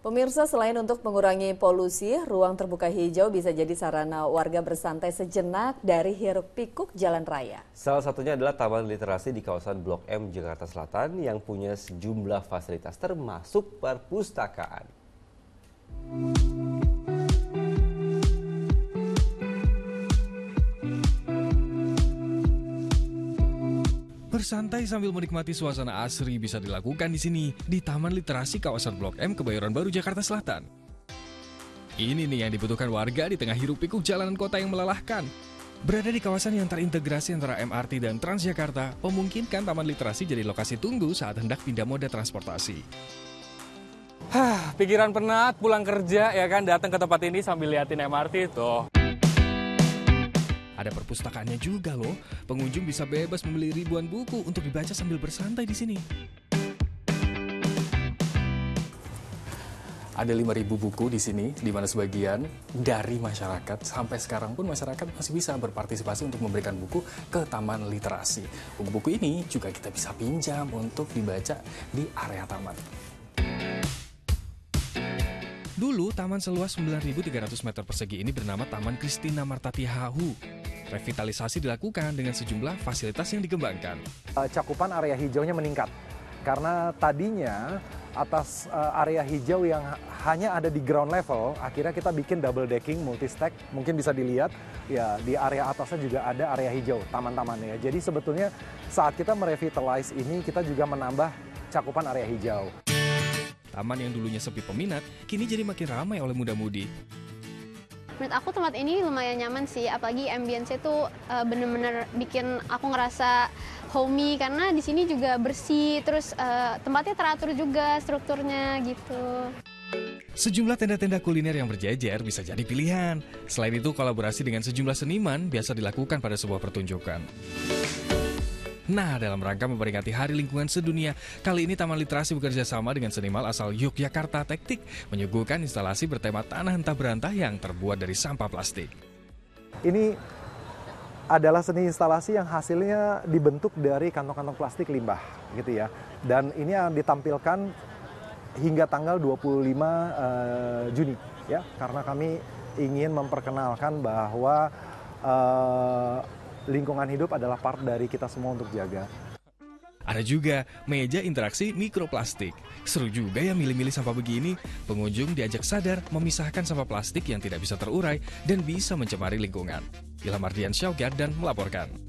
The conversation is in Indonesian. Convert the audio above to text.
Pemirsa, selain untuk mengurangi polusi, ruang terbuka hijau bisa jadi sarana warga bersantai sejenak dari hiruk-pikuk jalan raya. Salah satunya adalah Taman Literasi di kawasan Blok M, Jakarta Selatan yang punya sejumlah fasilitas termasuk perpustakaan. Bersantai sambil menikmati suasana asri bisa dilakukan di sini, di Taman Literasi kawasan Blok M, Kebayoran Baru, Jakarta Selatan. Ini nih yang dibutuhkan warga di tengah hiruk-pikuk jalanan kota yang melelahkan. Berada di kawasan yang terintegrasi antara MRT dan Transjakarta, memungkinkan Taman Literasi jadi lokasi tunggu saat hendak pindah moda transportasi. Pikiran penat, pulang kerja ya kan, datang ke tempat ini sambil liatin MRT tuh. Ada perpustakaannya juga loh. Pengunjung bisa bebas membeli ribuan buku untuk dibaca sambil bersantai di sini. Ada 5.000 buku di sini, di mana sebagian dari masyarakat. Sampai sekarang pun masyarakat masih bisa berpartisipasi untuk memberikan buku ke Taman Literasi. Buku-buku ini juga kita bisa pinjam untuk dibaca di area taman. Dulu, taman seluas 9.300 meter persegi ini bernama Taman Christina Martati Hahu. Revitalisasi dilakukan dengan sejumlah fasilitas yang dikembangkan. Cakupan area hijaunya meningkat, karena tadinya atas area hijau yang hanya ada di ground level, akhirnya kita bikin double decking multi-stack, mungkin bisa dilihat ya di area atasnya juga ada area hijau, taman-tamannya. Jadi sebetulnya saat kita merevitalize ini, kita juga menambah cakupan area hijau. Taman yang dulunya sepi peminat, kini jadi makin ramai oleh muda-mudi. Menurut aku tempat ini lumayan nyaman sih, apalagi ambience-nya tuh bener-bener bikin aku ngerasa homey karena di sini juga bersih, terus tempatnya teratur juga strukturnya gitu. Sejumlah tenda-tenda kuliner yang berjejer bisa jadi pilihan. Selain itu, kolaborasi dengan sejumlah seniman biasa dilakukan pada sebuah pertunjukan. Nah, dalam rangka memperingati Hari Lingkungan Sedunia, kali ini Taman Literasi bekerja sama dengan seniman asal Yogyakarta Tektik menyuguhkan instalasi bertema tanah entah berantah yang terbuat dari sampah plastik. Ini adalah seni instalasi yang hasilnya dibentuk dari kantong-kantong plastik limbah, gitu ya. Dan ini yang ditampilkan hingga tanggal 25 Juni, ya, karena kami ingin memperkenalkan bahwa lingkungan hidup adalah part dari kita semua untuk jaga. Ada juga meja interaksi mikroplastik. Seru juga ya milih-milih sampah begini. Pengunjung diajak sadar memisahkan sampah plastik yang tidak bisa terurai dan bisa mencemari lingkungan. Ilham Ardiansyah dan melaporkan.